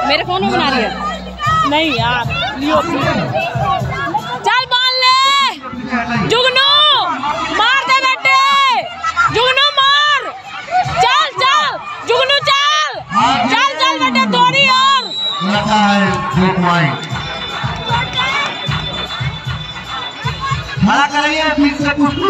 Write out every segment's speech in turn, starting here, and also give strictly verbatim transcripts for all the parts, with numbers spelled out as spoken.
मेरे फोन में बना रही है। नहीं यार, लियो चल बाल ले। जुगनू मार दे बेटे, जुगनू मार। चल चल जुगनू चल चल चल बेटे, थोड़ी और लगा है दो पॉइंट। खड़ा करेंगे फिर से कुश्ती।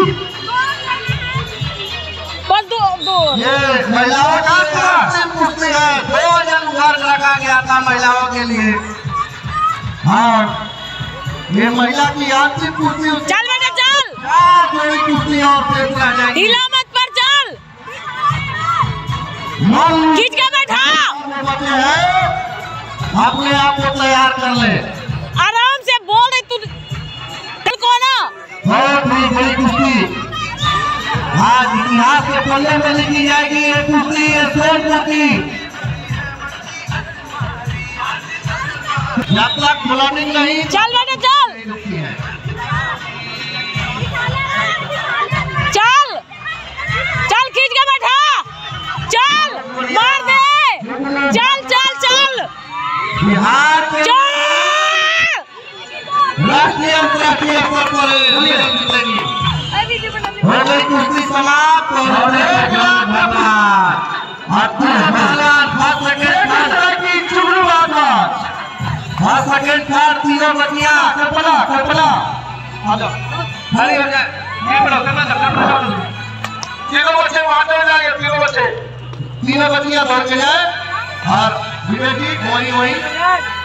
बस दो दो ये महिलाओं का कुश्ती है, दो जन वर्ग रखा गया था महिलाओं के लिए। हाँ, ये महिला की आंतरिक कुश्ती। चल बेटा चल, चार जोड़ी कुश्ती और शेष रह जाएगी। ढीला मत पर, चल खींच के बैठा। बचे हैं, अपने आप को तैयार कर ले। आराम से बोल रही तू को ना। बहुत ही बड़ी कुश्ती आज इतिहास के पन्ने में लिखी जाएगी। ये कुश्ती ये सोनपुर की जब तक बुलानिंग नहीं। चल बेटा चल चल चल, खींच के बैठा। चल मार दे, चल चल चल बिहार के चल। राष्ट्रीय अंतर्राष्ट्रीय स्तर पर जीतेगी। हो गई कुश्ती समाप्त और हो गई फर्स्ट सेकंड थर्ड तीनों बचिया। कल्पना कल्पना आ जाओ, खड़ी हो जाए। ये बड़ो करना करना तीनों बच्चे वहां चले जाएंगे। तीनों बच्चे तीनों बचिया दौड़ के जाए और विवेक जी वही वही